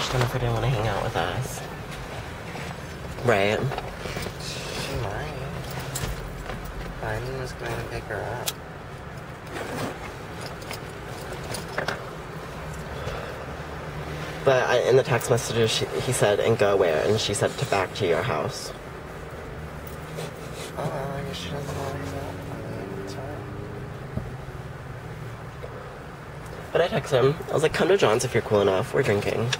What if I didn't want to hang out with us? Right? She might. I'm just going to pick her up. But in the text messages, he said, and go where? And she said, back to your house. Oh, well, I guess she doesn't want to hang out. I mean, it's fine. But I texted him. I was like, come to John's if you're cool enough. We're drinking.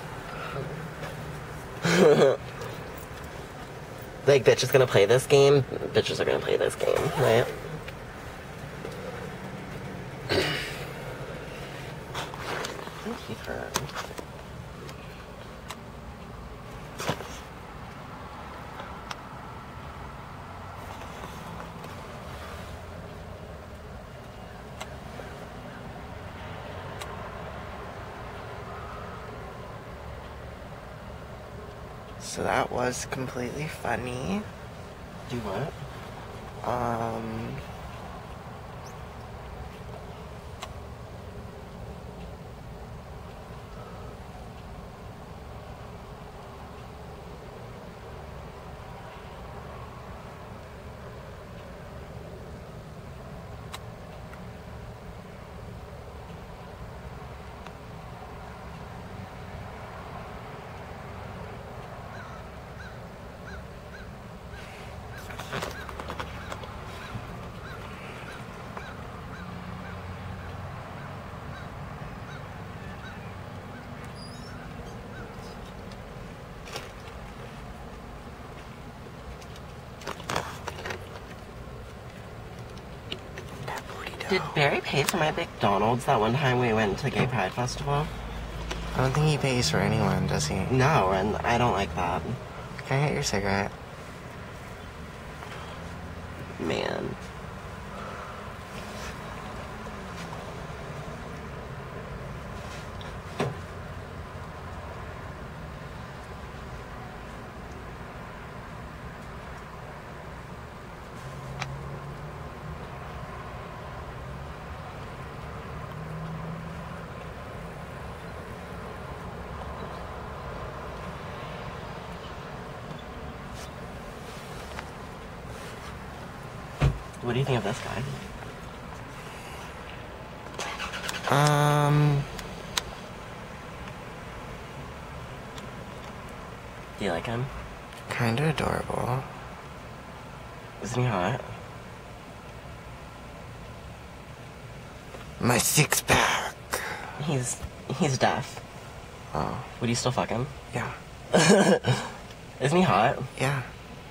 Like, bitch is gonna play this game. Bitches are gonna play this game, right? My teeth hurt. So that was completely funny. Do what? Did Barry pay for my McDonald's that one time we went to the Gay Pride Festival? I don't think he pays for anyone, does he? No, and I don't like that. Can I get your cigarette? Man. What do you think of this guy? Do you like him? Kinda adorable. Isn't he hot? My six-pack. He's deaf. Oh. Would you still fuck him? Yeah. Isn't he hot? Yeah.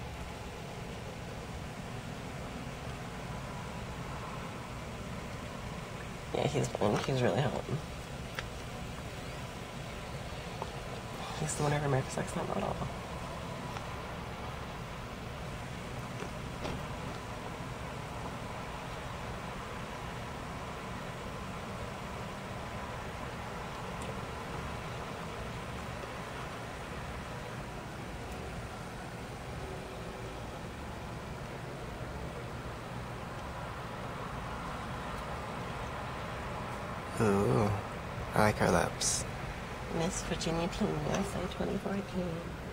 Yeah, he's really hot. He's the winner of America's Next Top Model. Ooh. I like her lips. Miss Virginia Teen USA 2014.